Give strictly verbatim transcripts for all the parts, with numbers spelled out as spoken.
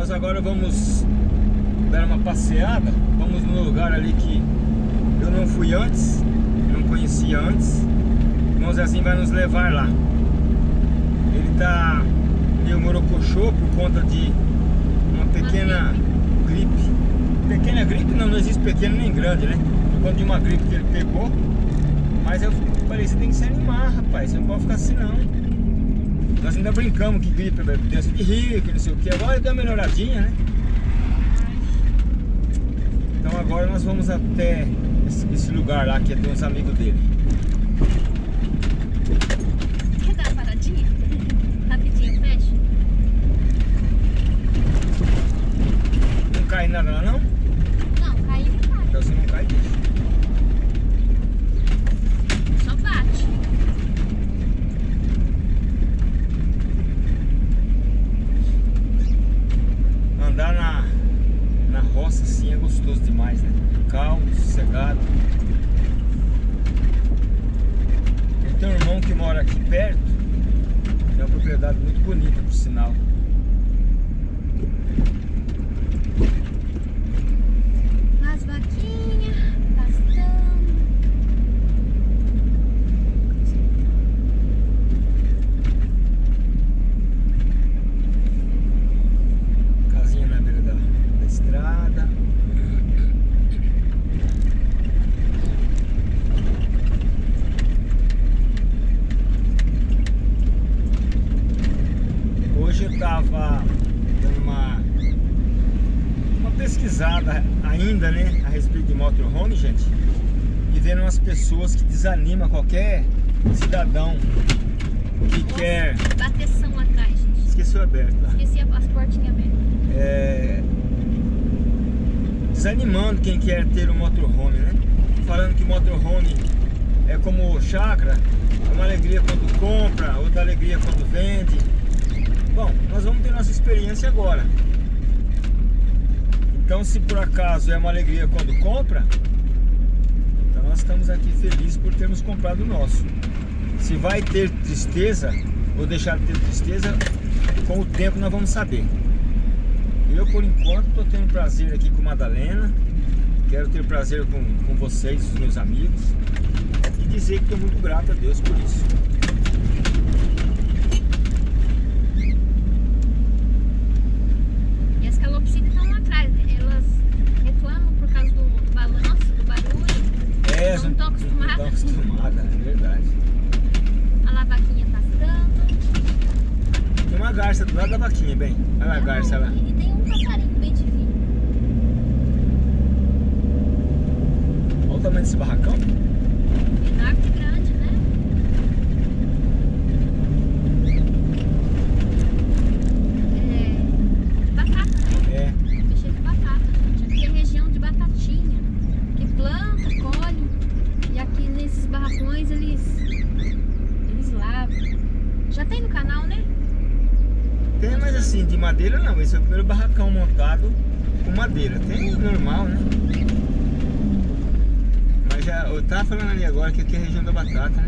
Nós agora vamos dar uma passeada. Vamos no lugar ali que eu não fui antes, não conhecia antes. O irmão Zezinho vai nos levar lá. Ele tá meio morocochô por conta de uma pequena gripe. Pequena gripe não, não existe pequena nem grande, né? Por conta de uma gripe que ele pegou. Mas eu falei, você tem que se animar, rapaz, você não pode ficar assim não. Nós ainda brincamos que gripe é doença de rico, não sei o que. Agora deu uma melhoradinha, né? Então agora nós vamos até esse, esse lugar lá que é de uns amigos dele. Quer dar uma paradinha? Rapidinho, fecha. Não cai nada lá não? Não, caiu não cai. Então se não cai, deixa. Só bate. Andar na, na roça assim é gostoso demais, né? Calmo, sossegado. Eu tenho um irmão que mora aqui perto. É uma propriedade muito bonita, por sinal. As vaquinhas pastando. Casinha na beira da, da estrada. Hoje eu tava dando uma, uma pesquisada ainda, né, a respeito de motorhome, gente, e vendo umas pessoas que desanimam qualquer cidadão que Nossa, quer... bateção lá atrás, gente. Esqueceu aberto lá. Esqueci as portinhas abertas. É... Desanimando quem quer ter um motorhome, né? Falando que motorhome é como chácara, é uma alegria quando compra, outra alegria quando vende. Bom, nós vamos ter nossa experiência agora. Então, se por acaso é uma alegria quando compra, então nós estamos aqui felizes por termos comprado o nosso. Se vai ter tristeza ou deixar de ter tristeza, com o tempo nós vamos saber. Eu, por enquanto, estou tendo prazer aqui com Madalena. Quero ter prazer com, com vocês, os meus amigos. E dizer que estou muito grato a Deus por isso. E as calopsitas estão lá atrás. Elas reclamam por causa do balanço, do barulho. É, não estão acostumadas. Não estão acostumadas, é verdade. A lavaquinha pastando. Tem uma garça do lado da vaquinha, bem. Olha a garça lá. E tem um passarinho bem divino. Olha o tamanho desse barracão. Menor que grande, né? É... batata, né? É. Cheio de batata, gente. Aqui é região de batatinha. Que planta, colhe. E aqui nesses barracões eles... eles lavam. Já tem no canal, né? Tem, mas assim, de madeira não. Esse é o primeiro barracão montado com madeira. Tem normal, né? Mas já, eu tava falando ali agora que aqui é a região da batata, né?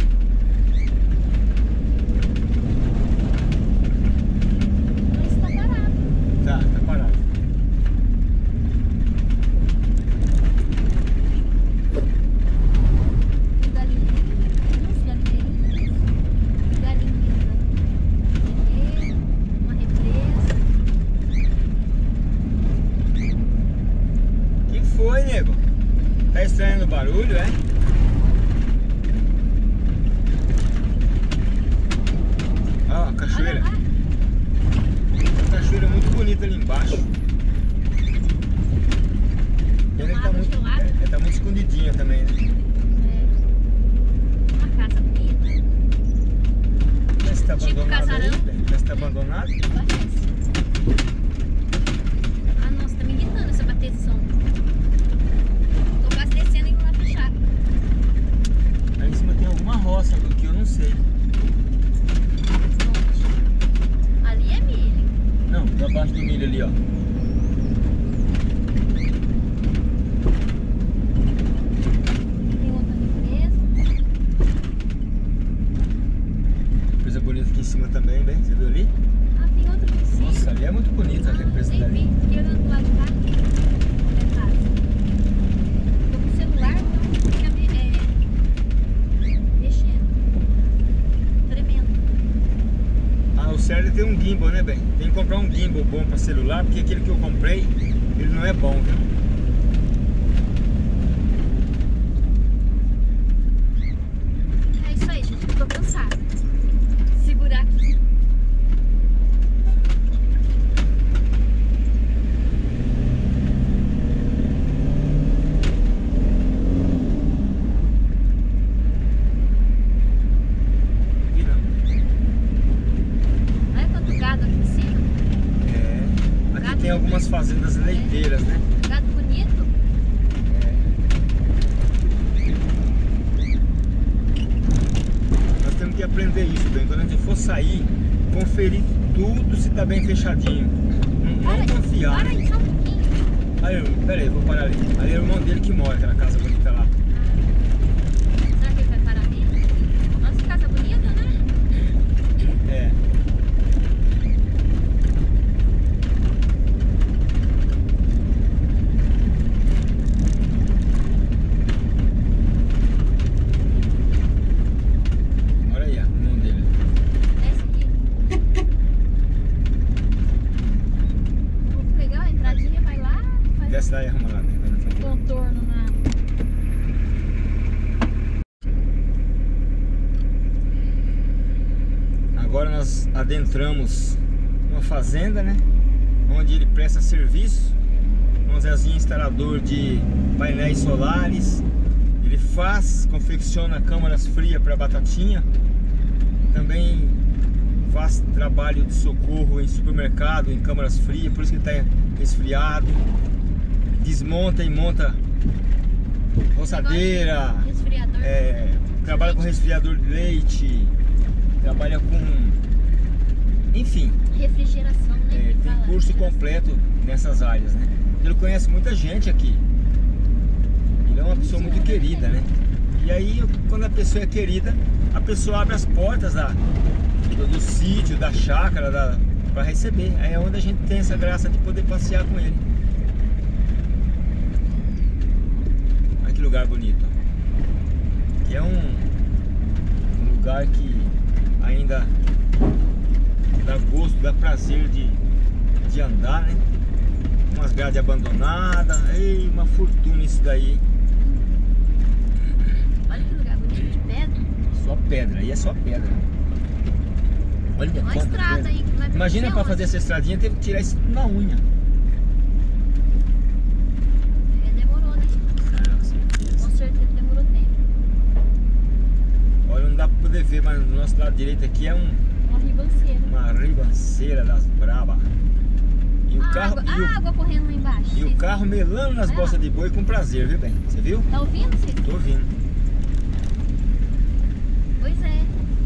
Mas tá parado. Tá, tá parado. Galinheiros, galinheiros, galinheiros, uma represa. Que foi, nego? Tá estranhando o barulho, é? Ó, a cachoeira. Olha lá. A cachoeira muito bonita ali embaixo. Pena que tá Água muito, gelada. é, tá muito escondidinha também, né? É. Uma casa bonita. Parece que tá Tipo abandonado aí, casarão. velho. Parece que tá abandonado. Parece. Ah, nossa, tá me irritando essa bateção. Tô quase descendo e vou lá fechar. Aí em cima tem alguma roça que eu não sei. Ali é milho. Não, tá abaixo do milho ali, ó. Tem comprar um gimbal bom para celular, porque aquele que eu comprei, ele não é bom, viu? É isso aí, gente, eu tô cansada. Segurar aqui. Tem algumas fazendas leiteiras, né? Gado bonito. É. Nós temos que aprender isso, bem. Quando a gente for sair, conferir tudo se tá bem fechadinho. Não, não confiar. Para aí, só um pouquinho. Aí, pera aí, vou parar ali. Ali é o irmão dele que mora, aquela casa bonita lá. Será que ele vai parar ali? Nossa, casa bonita, né? É. Desce lá e arruma lá. Contorno na... Agora nós adentramos uma fazenda, né? Onde ele presta serviço. Um Zezinho instalador de painéis solares. Ele faz, confecciona câmaras frias para batatinha. Também faz trabalho de socorro em supermercado, em câmaras frias, por isso que ele está resfriado. Desmonta e monta roçadeira, é, trabalha com resfriador de leite, trabalha com, enfim, refrigeração, né? É, tem curso completo nessas áreas, né? Ele conhece muita gente aqui. Ele é uma pessoa muito querida, né? E aí, quando a pessoa é querida, a pessoa abre as portas da, do, do sítio, da chácara, da, para receber. Aí é onde a gente tem essa graça de poder passear com ele. Olha que lugar bonito. Que é um, um lugar que ainda dá gosto, dá prazer de, de andar, né? Umas grades abandonadas. Ei, uma fortuna isso daí. Olha que lugar bonito, de pedra. Só pedra, aí é só pedra. Olha uma quanta estrada pedra. aí que vai. Imagina para fazer essa estradinha, teve que tirar isso na unha. É, demorou, né? Ah, com certeza. Com certeza demorou tempo. Olha, não dá para poder ver, mas do nosso lado direito aqui é um, uma ribanceira. Uma ribanceira das braba. E o a carro, água, e o, a água correndo lá embaixo. E o carro melando nas ah. bolsas de boi com prazer, viu, bem? Você viu? Tá ouvindo, Cid? Tô ouvindo. Pois é.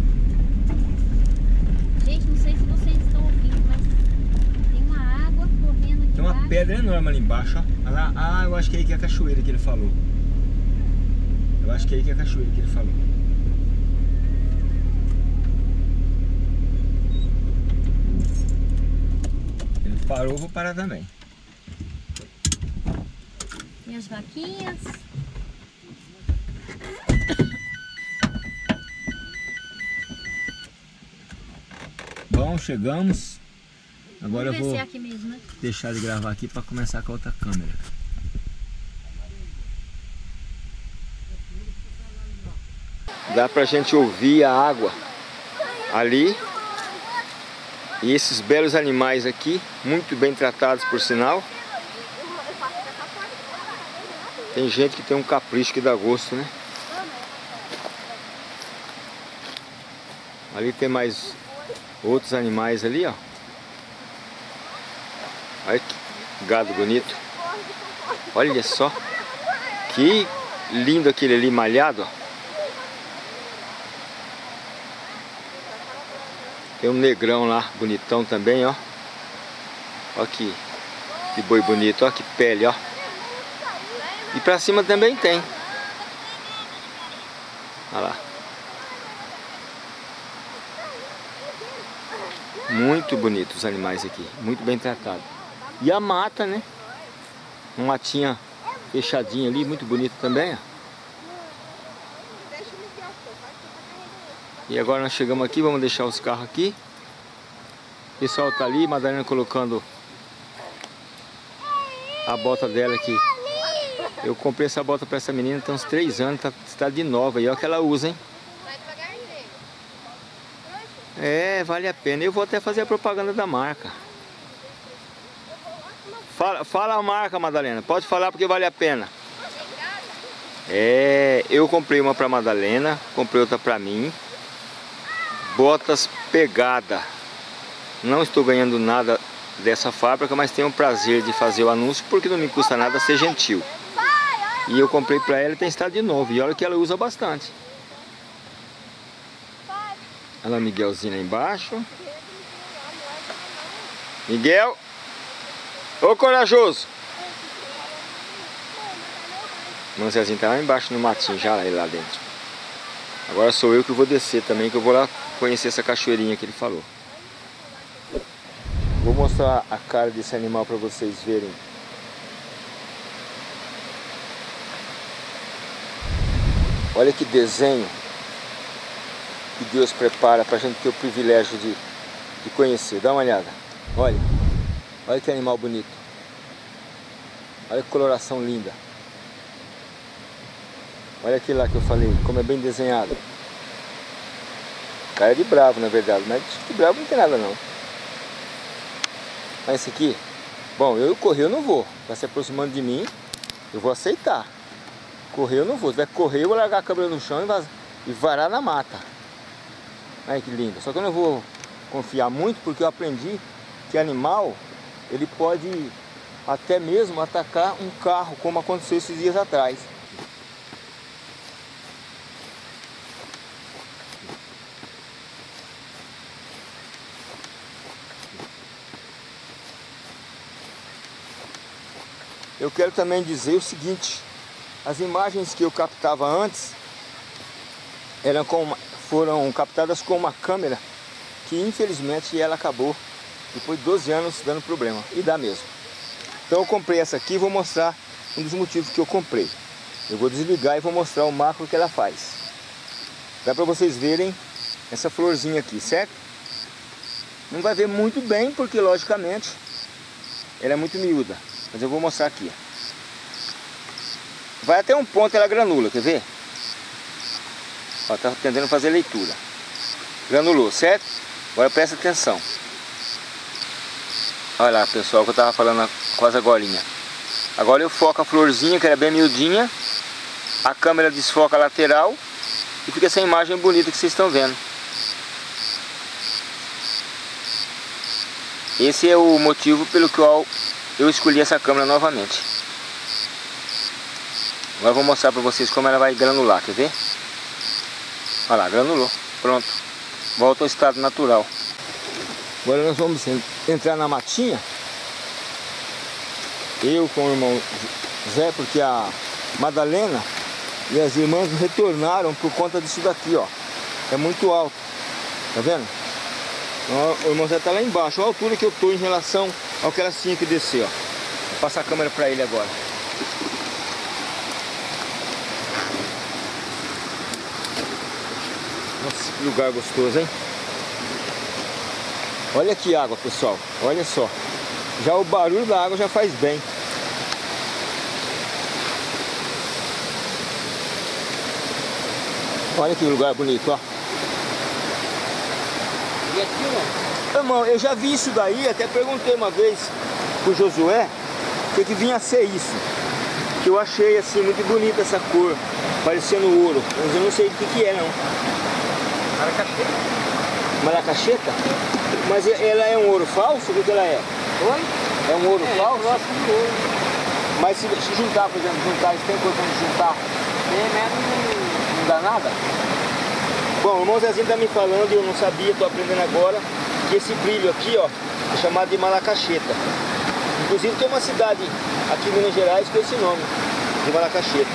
Gente, não sei se vocês estão ouvindo, mas tem uma água correndo aqui. Tem uma embaixo. pedra enorme ali embaixo, ó. Lá, ah, eu acho que é aí que é a cachoeira que ele falou. Eu acho que é aí que é a cachoeira que ele falou. Ele parou, vou parar também. E as vaquinhas. Bom, chegamos. Agora Vamos eu vou ver se é aqui mesmo, né? deixar de gravar aqui para começar com a outra câmera. Dá pra gente ouvir a água ali. E esses belos animais aqui, muito bem tratados por sinal. Tem gente que tem um capricho que dá gosto, né? Ali tem mais outros animais ali, ó. Olha que gado bonito. Olha só. Que lindo aquele ali malhado, ó. Tem um negrão lá, bonitão também, ó. Olha que, que boi bonito, ó, que pele, ó. E pra cima também tem. Olha lá. Muito bonitos os animais aqui, muito bem tratados. E a mata, né? Uma matinha fechadinha ali, muito bonito também, ó. E agora nós chegamos aqui, vamos deixar os carros aqui. O pessoal tá ali, Madalena colocando a bota dela aqui. Eu comprei essa bota pra essa menina tem uns três anos, tá, tá de nova. E olha o que ela usa, hein? É, vale a pena. Eu vou até fazer a propaganda da marca. Fala, fala a marca, Madalena. Pode falar porque vale a pena. É, eu comprei uma pra Madalena, comprei outra pra mim. Botas Pegada. Não estou ganhando nada dessa fábrica, mas tenho o prazer de fazer o anúncio porque não me custa nada ser gentil. E eu comprei pra ela e tem estado de novo. E olha que ela usa bastante. Olha o Miguelzinho lá embaixo. Miguel! Ô corajoso! O irmão Zezinho tá lá embaixo no matinho, já ele lá dentro. Agora sou eu que vou descer também, que eu vou lá conhecer essa cachoeirinha que ele falou. Vou mostrar a cara desse animal para vocês verem. Olha que desenho que Deus prepara para a gente ter o privilégio de, de conhecer. Dá uma olhada. Olha. Olha que animal bonito. Olha que coloração linda. Olha aquilo lá que eu falei, como é bem desenhado. Cara de bravo, na verdade, mas de bravo não tem nada não. Mas esse aqui, bom, eu correr eu não vou. Vai se aproximando de mim, eu vou aceitar. Correr eu não vou. Se vai correr, eu vou largar a câmera no chão e, vaz... e varar na mata. Olha que lindo. Só que eu não vou confiar muito porque eu aprendi que animal, ele pode até mesmo atacar um carro, como aconteceu esses dias atrás. Eu quero também dizer o seguinte, as imagens que eu captava antes eram com, foram captadas com uma câmera que infelizmente ela acabou depois de doze anos dando problema, e dá mesmo. Então eu comprei essa aqui e vou mostrar um dos motivos que eu comprei. Eu vou desligar e vou mostrar o macro que ela faz. Dá para vocês verem essa florzinha aqui, certo? Não vai ver muito bem porque logicamente ela é muito miúda. Mas eu vou mostrar aqui. Vai até um ponto ela granula, quer ver? Ó, tá tentando fazer leitura. Granulou, certo? Agora presta atenção. Olha lá, pessoal, que eu tava falando quase agorinha. Agora eu foco a florzinha, que era bem miudinha. A câmera desfoca a lateral. E fica essa imagem bonita que vocês estão vendo. Esse é o motivo pelo qual eu escolhi essa câmera novamente. Agora eu vou mostrar para vocês como ela vai granular, quer ver? Olha lá, granulou. Pronto. Volta ao estado natural. Agora nós vamos entrar na matinha. Eu com o irmão Zé, porque a Madalena e as irmãs retornaram por conta disso daqui, ó. É muito alto. Tá vendo? O irmão Zé tá lá embaixo. Olha a altura que eu tô em relação ao que elas tinham que descer, ó. Vou passar a câmera para ele agora. Nossa, que lugar gostoso, hein? Olha aqui a água, pessoal. Olha só. Já o barulho da água já faz bem. Olha que lugar bonito, ó. E aqui, ó. Irmão, eu já vi isso daí, até perguntei uma vez pro Josué o que, que vinha a ser isso. Que eu achei assim muito bonita essa cor, parecendo ouro. Mas eu não sei o que, que é não. Maracacheta. Maracacheta? Mas ela é um ouro falso? O que, que ela é? Oi? É um ouro é, falso? É de ouro. Mas se, se juntar, por exemplo, juntar, isso tem coisa de juntar? Tem, mas não, não dá nada? Bom, o irmão Zezinho tá me falando e eu não sabia, tô aprendendo agora, que esse brilho aqui, ó, é chamado de Malacacheta. Inclusive tem uma cidade aqui em Minas Gerais com esse nome, de Malacacheta.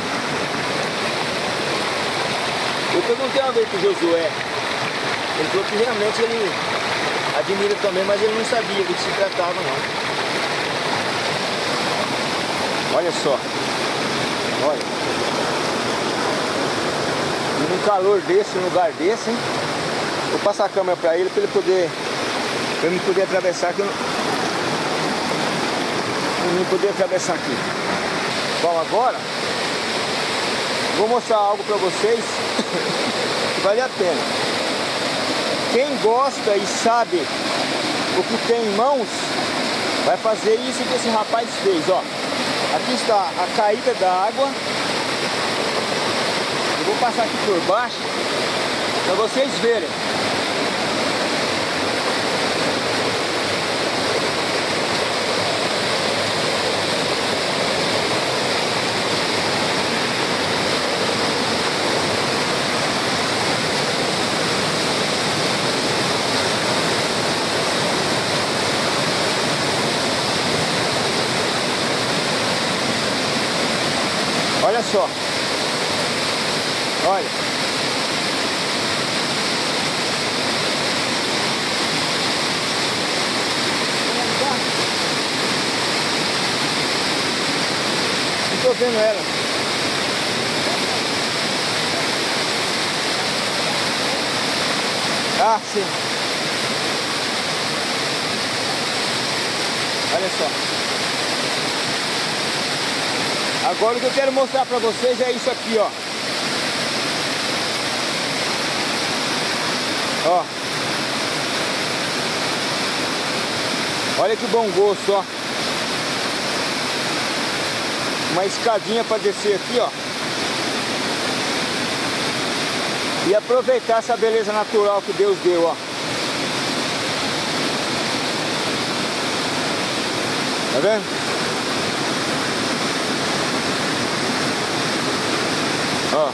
Eu perguntei uma vez pro Josué, ele falou que realmente ele admira também, mas ele não sabia do que se tratava não. Olha só, olha. E num calor desse, num lugar desse, hein? Vou passar a câmera para ele, para ele poder Pra eu não poder atravessar aqui. Eu não, eu não poder atravessar aqui. Bom, agora vou mostrar algo pra vocês que vale a pena. Quem gosta e sabe o que tem em mãos, vai fazer isso que esse rapaz fez, ó. Aqui está a caída da água. Eu vou passar aqui por baixo para vocês verem. Olha só. Olha. Não estou vendo ela. Ah, sim. Olha só. Agora o que eu quero mostrar para vocês é isso aqui, ó. Ó. Olha que bom gosto, ó. Uma escadinha para descer aqui, ó. E aproveitar essa beleza natural que Deus deu, ó. Tá vendo? Ó.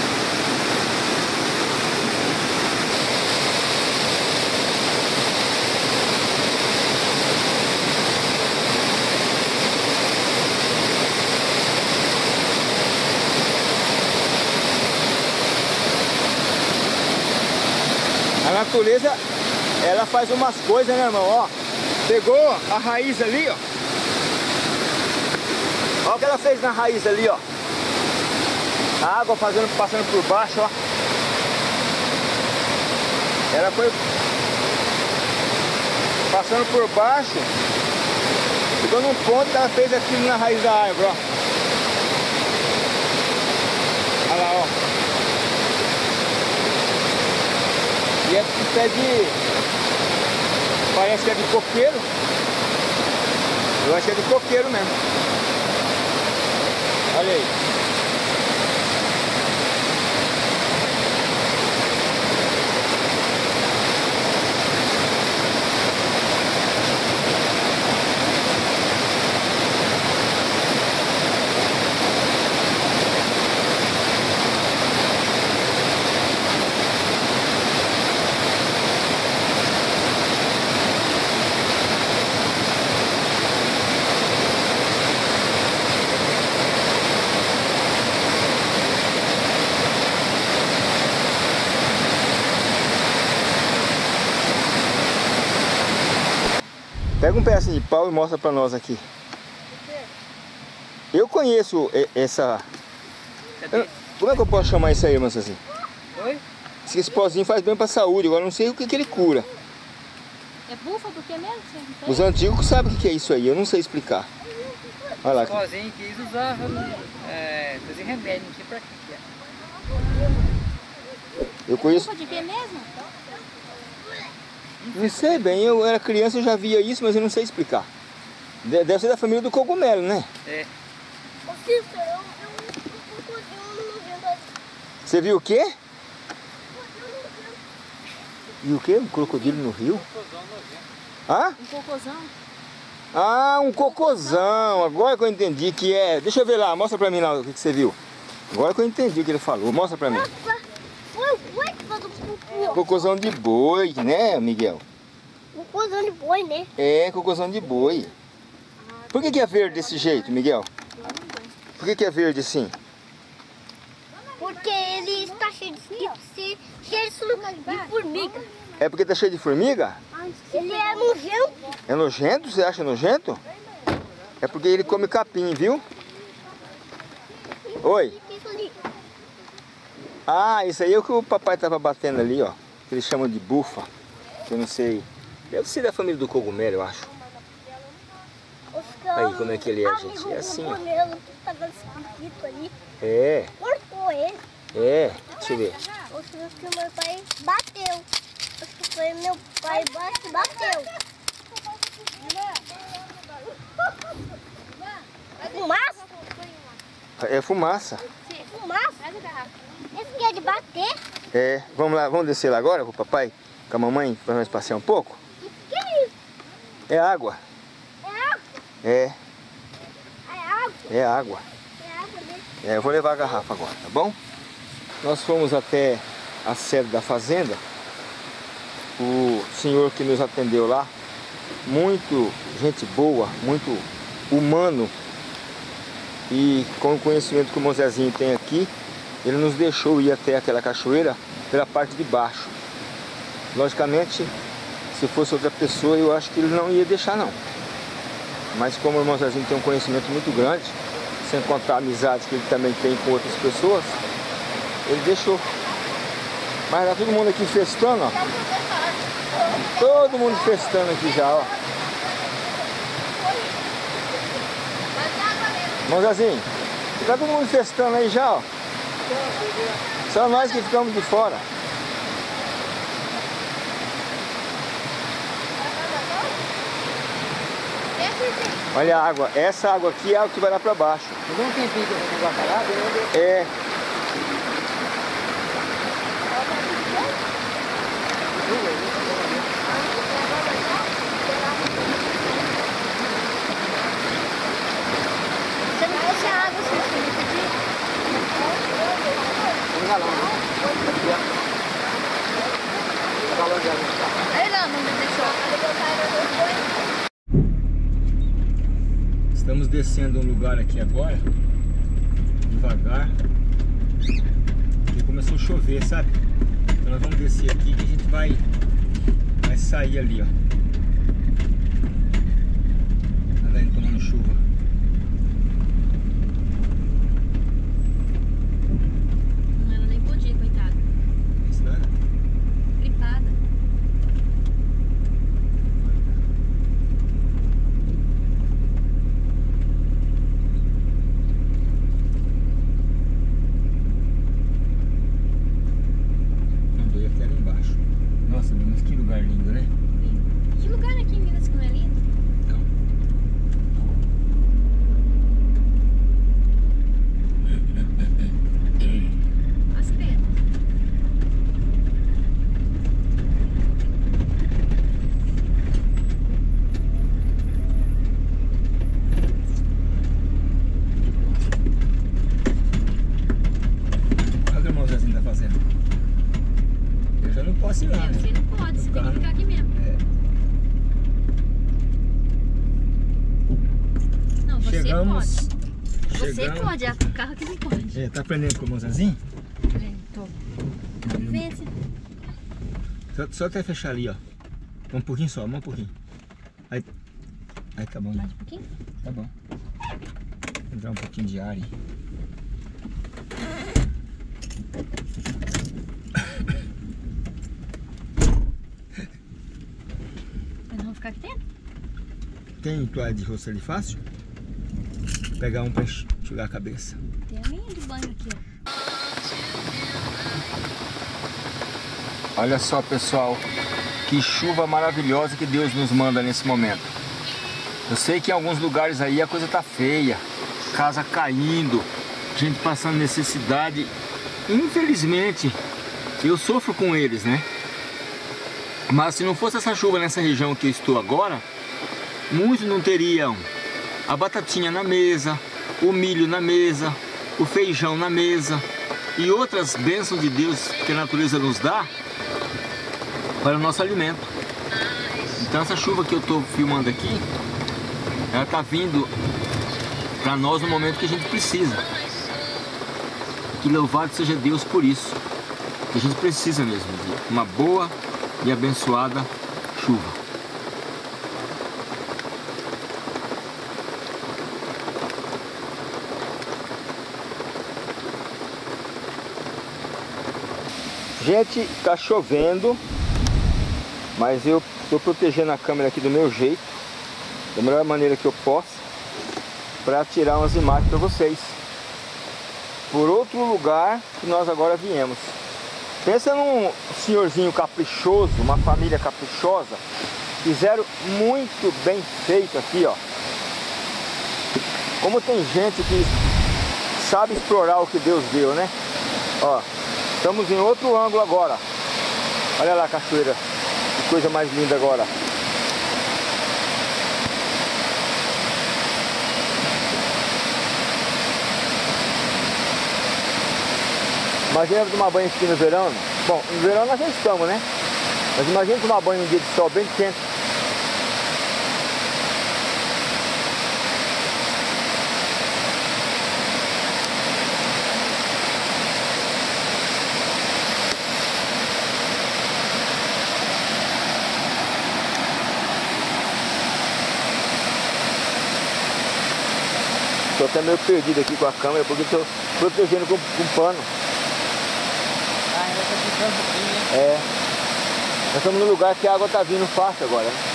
A natureza, ela faz umas coisas, né, irmão? Ó, pegou a raiz ali, ó. Olha o que ela fez na raiz ali, ó. A água fazendo, passando por baixo, ó. Ela foi passando por baixo. Chegou num ponto que ela fez aquilo na raiz da árvore, ó. Olha lá, ó. E é pé de... Parece que é de coqueiro. Eu acho que é de coqueiro mesmo. Olha aí. Pega um pedacinho de pau e mostra pra nós aqui. Eu conheço essa... Eu... Como é que eu posso chamar isso aí, moça assim? Oi? Esse, esse pozinho faz bem pra saúde, agora não sei o que, que ele cura. É bufa do que mesmo? Os antigos sabem o que é isso aí, eu não sei explicar. Olha lá. Os pozinhos que eles usavam, é, fazer remédio, não sei pra que é. Eu conheço... Bufa de que mesmo? Não sei bem, eu era criança, eu já via isso, mas eu não sei explicar. Deve ser da família do cogumelo, né? É. Você viu o quê? E o quê? Um crocodilo no rio? Hã? Um cocôzão. Ah, um cocôzão. Agora que eu entendi que é... Deixa eu ver lá, mostra pra mim lá o que você viu. Agora que eu entendi o que ele falou, mostra pra mim. Cocôzão de boi, né, Miguel? Cocôzão de boi, né? É, cocôzão de boi. Por que que é verde desse jeito, Miguel? Por que que é verde assim? Porque ele está cheio de, de, cheio de formiga. É porque tá cheio de formiga? Ele é nojento. É nojento? Você acha nojento? É porque ele come capim, viu? Oi? Ah, isso aí é o que o papai tava batendo ali, ó. Que eles chamam de bufa. Que eu não sei Deve ser da família do cogumelo, eu acho. Aí, como é que ele é, gente? É assim, ó. É. Cortou ele. É, deixa eu ver. Acho que meu pai bateu. Acho que foi meu pai que bateu. É fumaça? É fumaça. É fumaça? Esse aqui é de bater? É, vamos lá, vamos descer lá agora com o papai, com a mamãe, para nós passear um pouco? O que é isso? É água. É água? É, É água? é água. É água mesmo. É, eu vou levar a garrafa agora, tá bom? Nós fomos até a sede da fazenda. O senhor que nos atendeu lá, muito gente boa, muito humano. E com o conhecimento que o Mozezinho tem aqui, ele nos deixou ir até aquela cachoeira pela parte de baixo. Logicamente, se fosse outra pessoa, eu acho que ele não ia deixar não. Mas como o irmão Zezinho tem um conhecimento muito grande, sem contar a amizade que ele também tem com outras pessoas, ele deixou. Mas tá todo mundo aqui festando, ó. Todo mundo festando aqui já, ó. Irmão Zezinho, tá todo mundo festando aí já, ó. Só nós que ficamos de fora. Olha a água, essa água aqui é a que vai lá pra baixo. Não tem tempinho que eu vou botar lá, É. Você não trouxe água, você não pedir? um galão, não? Aí não, não me deixou. Estamos descendo um lugar aqui agora, devagar, porque começou a chover, sabe? Então nós vamos descer aqui que a gente vai, vai sair ali, ó. Tá indo tomando chuva. Ela nem podia, coitada. Isso nada. Gripada. Nossa, mas que lugar lindo, né? Que lugar aqui em Minas que não é lindo? Não. As pedras. Olha o que o irmão Zezinho tá fazendo. Eu já não posso ir lá, É, né? você não pode, você tem que ficar aqui mesmo. É. Não, você Chegamos. pode. Você Chegamos. pode, é o carro que não pode. É, tá aprendendo com o irmão Zezinho? É, tô. Vem assim. Só, só até fechar ali, ó. Um pouquinho só, um pouquinho. Aí, aí tá bom, né? Mais um pouquinho? Tá bom. Entrar um pouquinho de ar aí. Mas não vou ficar aqui dentro? Tem toalha de rosto ali fácil? Vou pegar um pra enxugar a cabeça. Tem a minha de banho aqui, ó. Olha só, pessoal, que chuva maravilhosa que Deus nos manda nesse momento. Eu sei que em alguns lugares aí a coisa tá feia, casa caindo, gente passando necessidade. Infelizmente, eu sofro com eles, né? Mas se não fosse essa chuva nessa região que eu estou agora, muitos não teriam a batatinha na mesa, o milho na mesa, o feijão na mesa e outras bênçãos de Deus que a natureza nos dá para o nosso alimento. Então essa chuva que eu estou filmando aqui, ela está vindo para nós no momento que a gente precisa. Que louvado seja Deus por isso. Que a gente precisa mesmo de uma boa e abençoada chuva. Gente, tá chovendo. Mas eu estou protegendo a câmera aqui do meu jeito, da melhor maneira que eu posso, para tirar umas imagens para vocês. Por outro lugar que nós agora viemos. Pensa num senhorzinho caprichoso, uma família caprichosa. Fizeram muito bem feito aqui, ó. Como tem gente que sabe explorar o que Deus deu, né? Ó, estamos em outro ângulo agora. Olha lá a cachoeira, que coisa mais linda agora. Imagina tomar banho aqui no verão. Bom, no verão nós já estamos, né? Mas imagina tomar banho num dia de sol bem quente. Estou até meio perdido aqui com a câmera porque estou protegendo com, com pano. Ah, ela tá ficando aqui, né? É. Nós estamos num lugar que a água está vindo fácil agora, né?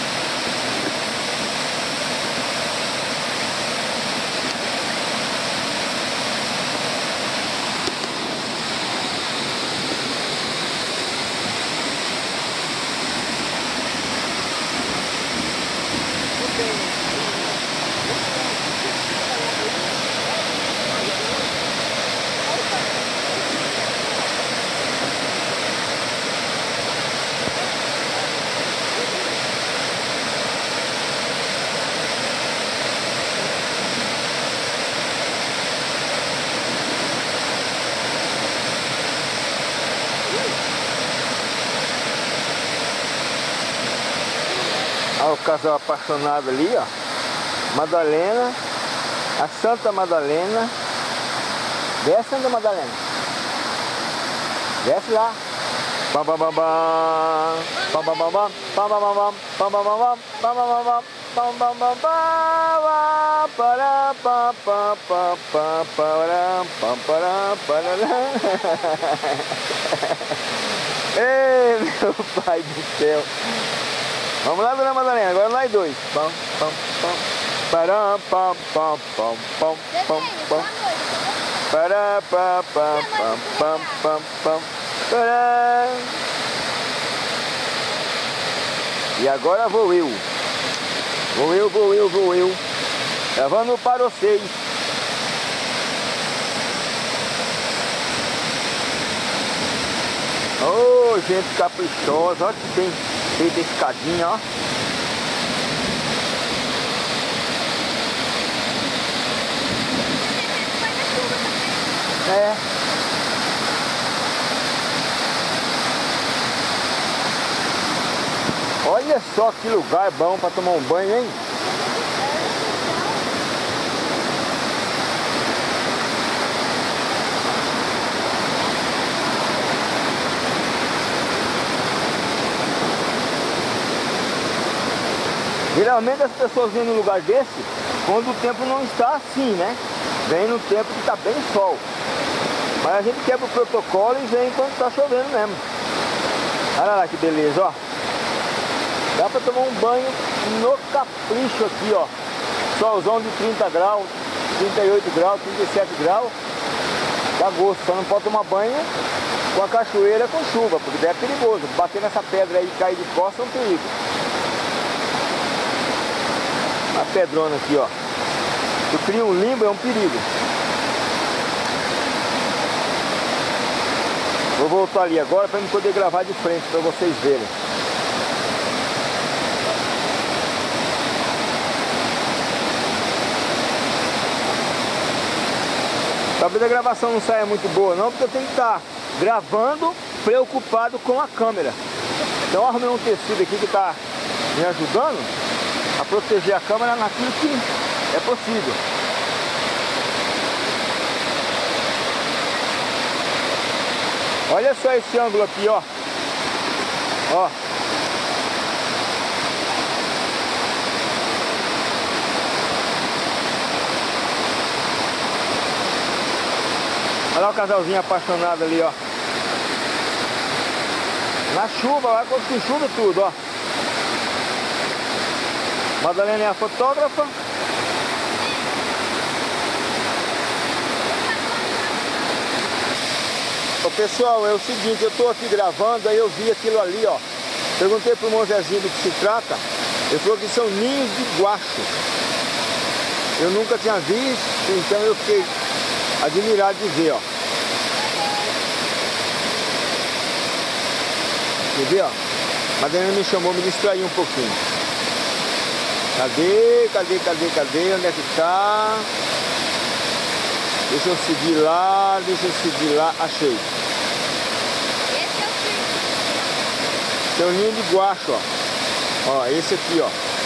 Olha o casal apaixonado ali, ó. Madalena, a Santa Madalena. Desce, Santa Madalena. Desce lá. Bam bam bam bam. Bam bam bam bam. Bam bam bam bam. Bam bam bam bam. Bam bam bam bam. Bam bam bam bam. Para pa pa pa pa para pa para para. Ei, meu pai do céu. Vamos lá, dona Madalena, agora nós dois. Pam, pam, pam. Param, pam, pam, pam, pam, pam, pam. Para, pam, pam, pam, pam, pam, pam. Para. E agora vou eu. Vou eu, vou eu, vou eu. Gravando para vocês. Ô, oh, gente caprichosa, olha que tem feito a escadinha, ó. É. Olha só que lugar bom para tomar um banho, hein? Geralmente as pessoas vêm num lugar desse quando o tempo não está assim, né? Vem no tempo que está bem sol. Mas a gente quebra o protocolo e vem quando está chovendo mesmo. Olha lá que beleza, ó. Dá para tomar um banho no capricho aqui, ó. Solzão de trinta graus, trinta e oito graus, trinta e sete graus. Dá gosto, só não pode tomar banho com a cachoeira com chuva, porque daí é perigoso. Bater nessa pedra aí e cair de costas é um perigo. A pedrona aqui, ó. Tu cria um limbo, é um perigo. Vou voltar ali agora para eu poder gravar de frente para vocês verem. Talvez a gravação não saia muito boa não, porque eu tenho que estar gravando preocupado com a câmera. Então eu arrumei um tecido aqui que está me ajudando a proteger a câmera naquilo que é possível. Olha só esse ângulo aqui, ó. Ó. Olha lá o casalzinho apaixonado ali, ó. Na chuva, vai com chuva e tudo, ó. Madalena é a fotógrafa. Ô, pessoal, é o seguinte, eu tô aqui gravando, aí eu vi aquilo ali, ó. Perguntei pro irmão Zezinho do que se trata. Ele falou que são ninhos de guacho. Eu nunca tinha visto, então eu fiquei admirado de ver, ó. Quer ver, ó? A Madalena me chamou, me distraiu um pouquinho. Cadê, cadê, cadê, cadê? Onde é que tá? Deixa eu seguir lá, deixa eu seguir lá. Achei. Esse é o circo. Tem um ninho de guacho, ó. Ó, esse aqui, ó.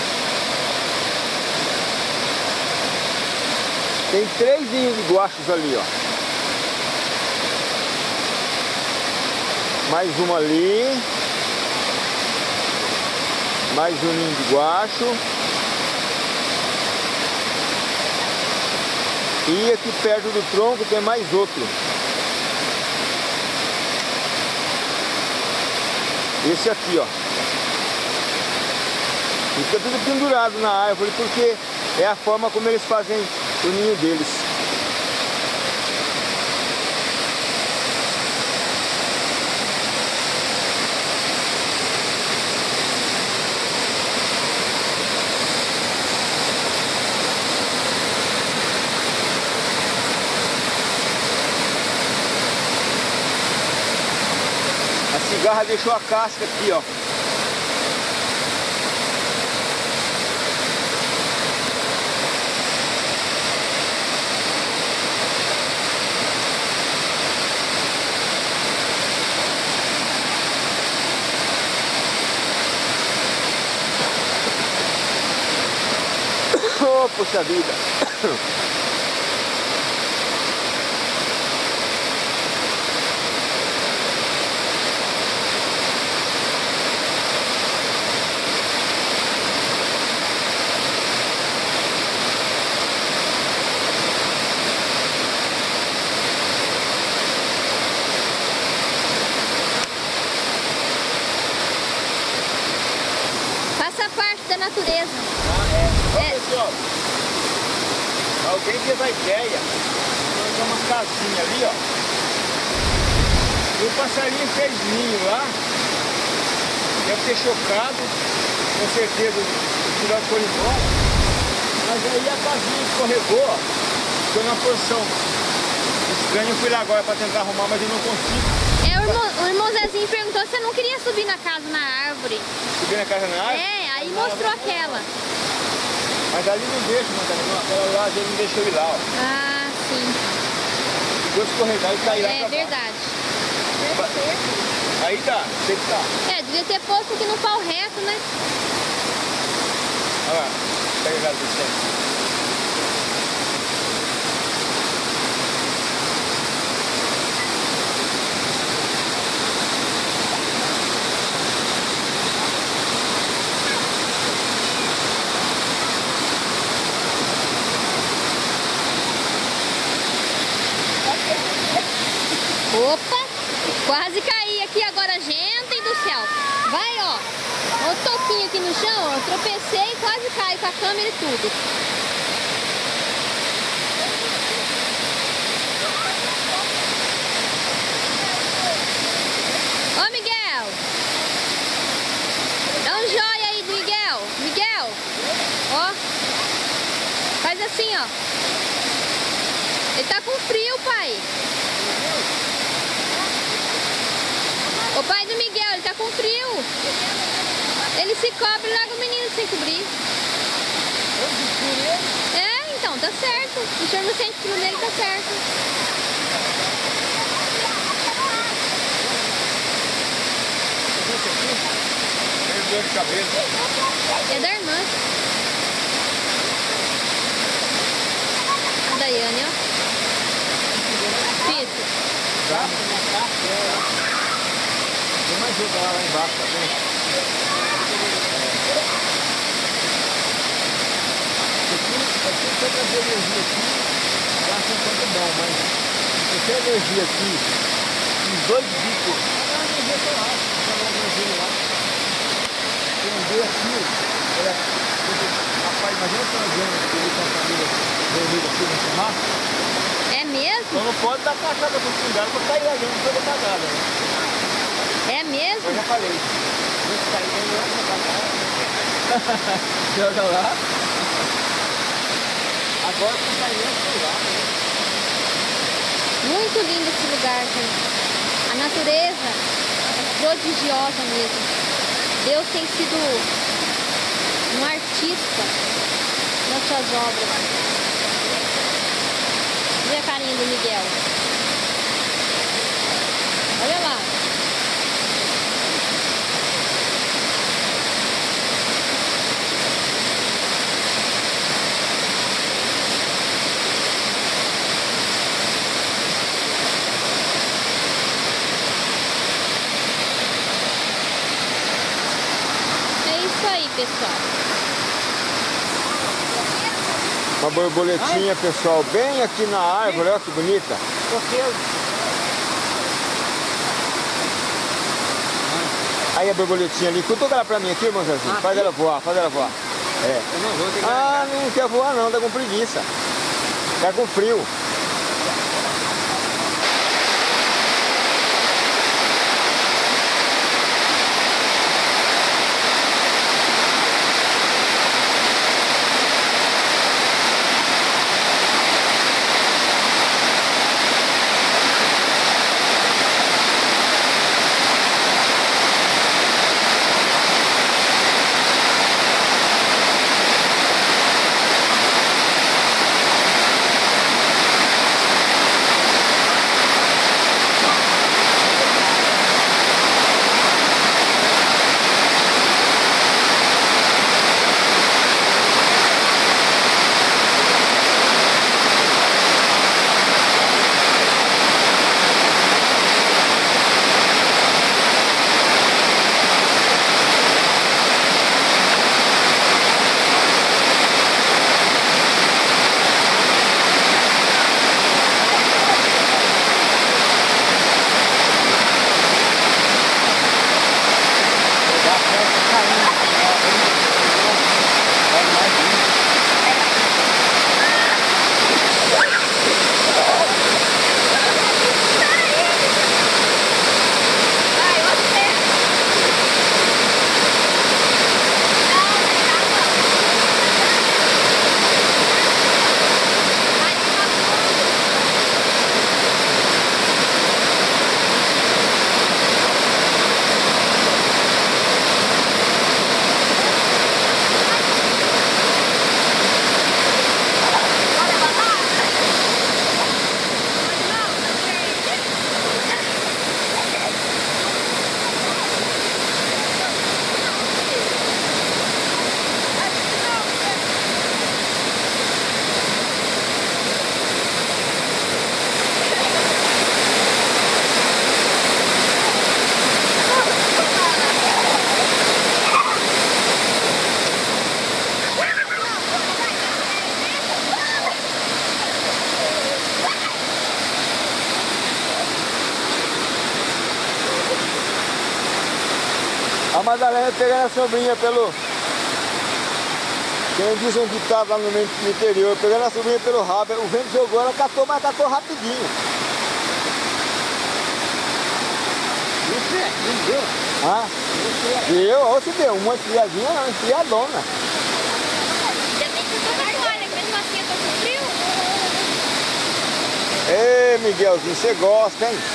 Tem três ninhos de guachos ali, ó. Mais uma ali. Mais um ninho de guacho. E aqui perto do tronco tem mais outro. Esse aqui, ó. Fica tudo pendurado na árvore porque é a forma como eles fazem o ninho deles. A cigarra deixou a casca aqui, ó. Oh, puxa vida. Faça parte da natureza. Ah, é. Ó, É. pessoal, alguém teve a ideia. Tem uma casinha ali, ó. E o passarinho fez ninho lá. Deve ter chocado. Com certeza o filhote foi embora. Mas aí a casinha escorregou, ó. Ficou numa posição estranha. Eu fui lá agora para tentar arrumar, mas eu não consigo. É, o irmão, o irmão Zezinho perguntou se você não queria subir na casa, na árvore. Subi na casa na árvore. É, aí mostrou aquela. Mas ali não deixa, Madalena. Aquela lá ele não deixou ir lá, ó. Ah, sim. Ficou escorregar e cair lá É pra baixo. verdade. Aí tá, sei que tá. É, devia ter posto aqui no pau reto, né? Olha lá, pega a gás do Opa, quase caí aqui agora, gente do céu. Vai, ó. Ó o toquinho aqui no chão, ó. Tropecei e quase caí com a câmera e tudo. Ô, Miguel. Dá um joia aí do Miguel. Miguel. Ó. Faz assim, ó. Ele tá com frio, pai. O pai do Miguel, ele tá com frio. Ele se cobre e larga o menino sem cobrir. É, então, tá certo. O senhor não sente frio nele, tá certo. dor de cabeça. É da irmã. A Daiane, ó. Fito. Tá? Tem mais outra lá, lá embaixo, tá vendo? Aqui só trazer energia aqui, gasta um tanto bom, mas se você energia aqui, uns dois bicos, dá uma energia solar, dá uma energia lá. Prender aqui, olha, Rapaz, imagina que nós vemos aqui com a família reunida aqui no churrasco. É mesmo? Então não pode dar caçada com espingarda pra cair a gente toda cagada, né? É mesmo? Eu já falei. Isso cair dentro da cagada. Joga lá. Agora tá saindo lá. Muito lindo esse lugar, gente. A natureza é prodigiosa mesmo. Deus tem sido um artista nas suas obras. Olha a carinha do Miguel. Olha lá. Pessoal, uma borboletinha, ai, pessoal, bem aqui na árvore, olha que bonita. Aí a borboletinha ali, cutuca ela pra mim aqui, irmão Zezinho, ah, faz ela voar, faz ela voar. É. Eu não vou ter que ah, não quer voar não, tá com preguiça, tá com frio. A Madalena pegando a sobrinha pelo... Quem diz um ditado lá no interior, pegando a sobrinha pelo rabo, o vento jogou, ela catou, mas catou rapidinho. Isso é, não deu? Ah? Deu, ou se deu, uma esfriadinha não, esfriadona. Já tem que toda a toalha, que mesmo assim eu tô com frio. Ei, Miguelzinho, você gosta, hein?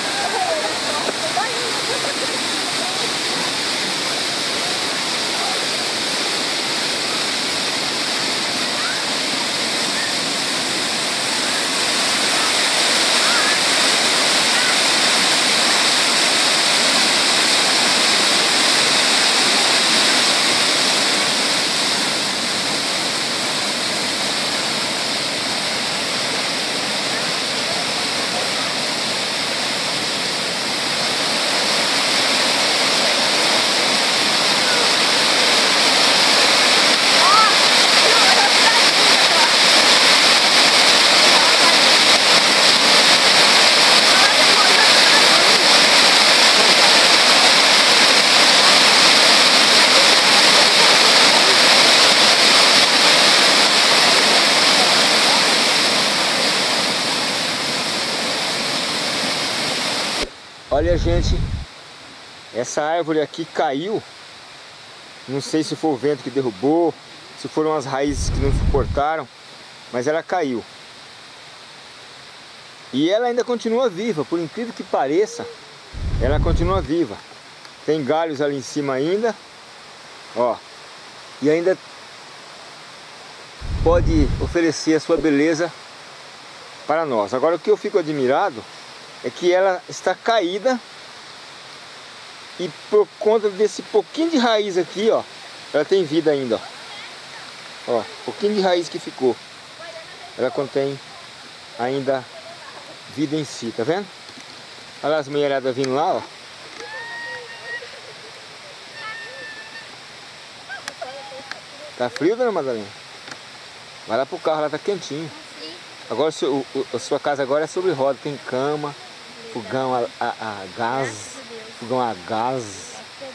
Olha, gente, essa árvore aqui caiu. Não sei se foi o vento que derrubou, se foram as raízes que não suportaram, mas ela caiu. E ela ainda continua viva, por incrível que pareça, ela continua viva. Tem galhos ali em cima ainda, ó, e ainda pode oferecer a sua beleza para nós. Agora, o que eu fico admirado é que ela está caída e por conta desse pouquinho de raiz aqui, ó, ela tem vida ainda, ó. Ó, pouquinho de raiz que ficou, ela contém ainda vida em si, tá vendo? Olha lá as mulheradas vindo lá, ó. Tá frio, dona Madalena? Vai lá pro carro, lá tá quentinho. Agora o, o, a sua casa agora é sobre roda, tem cama, fogão a, a, a gás, fogão a gás,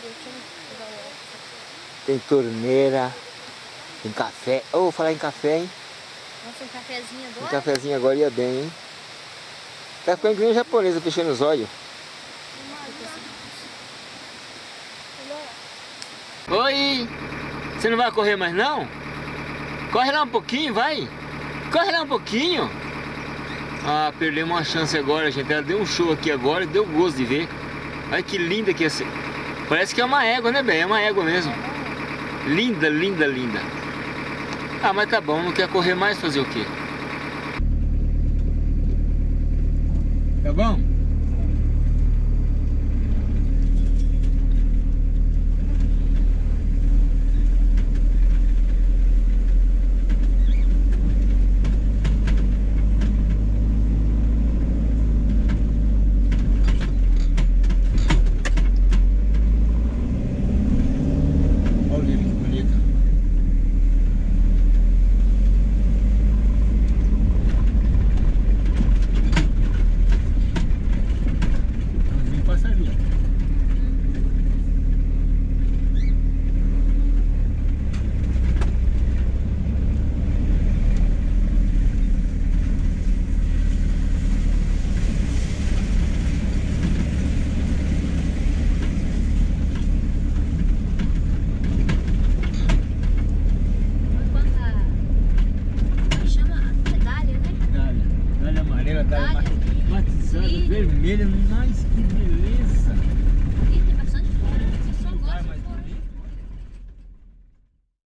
tem torneira, tem café. Oh, vou falar em café, hein? Nossa, um cafezinho agora? Um cafezinho agora ia bem, hein? Tá ficando que nem japonesa, fechando os olhos. Oi! Você não vai correr mais não? Corre lá um pouquinho, vai! Corre lá um pouquinho! Ah, perdemos uma chance agora, gente. Ela deu um show aqui agora e deu gosto de ver. Olha que linda que é. Parece que é uma égua, né, bem? É uma égua mesmo. Linda, linda, linda. Ah, mas tá bom, não quer correr mais, fazer o quê? Tá bom? Vermelha, mas que beleza.